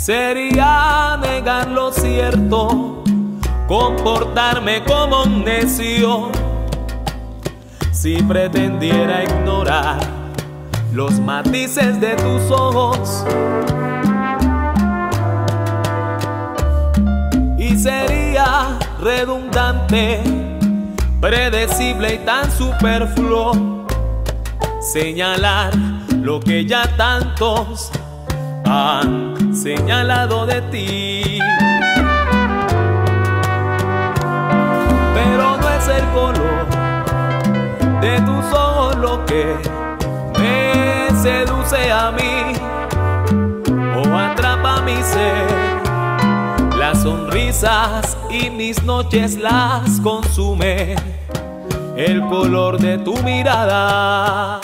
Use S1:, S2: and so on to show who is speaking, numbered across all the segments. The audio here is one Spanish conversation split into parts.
S1: Sería negar lo cierto, comportarme como un necio, si pretendiera ignorar los matices de tus ojos. Y sería redundante, predecible y tan superfluo señalar lo que ya tantos han señalado de ti. Pero no es el color de tus ojos lo que me seduce a mí o atrapa mi ser. Las sonrisas y mis noches las consume el color de tu mirada.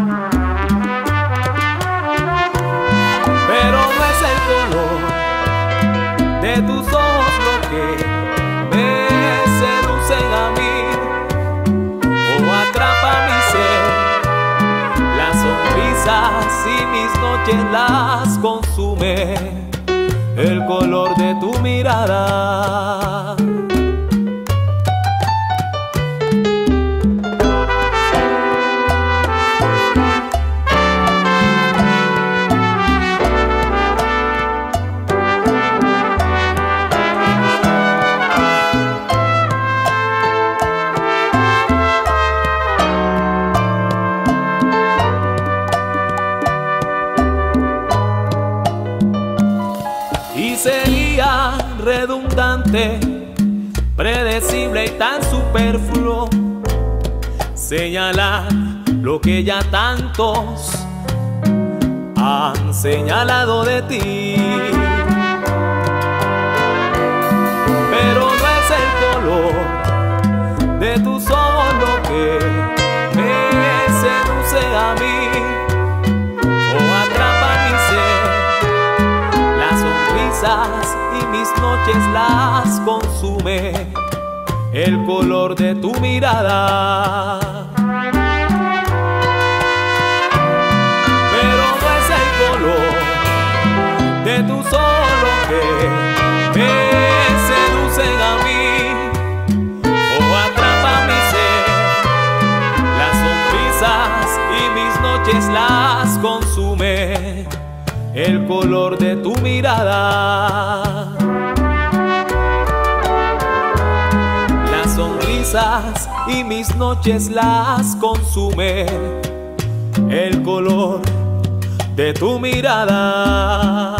S1: Pero no es el color de tus ojos lo que me seducen a mí o atrapa mi ser. Las sonrisas y mis noches las consume el color de tu mirada. Y sería redundante, predecible y tan superfluo señalar lo que ya tantos han señalado de ti. Pero no es el color de tus ojos lo que me seduce a mí o atrapa mi ser. Las sonrisas y mis noches las consume el color de tu mirada. Pero no es el color de tus ojos lo que me seducen a mí o atrapa mi ser. Las sonrisas y mis noches las consume el color de tu mirada. Las sonrisas y mis noches las consume el color de tu mirada.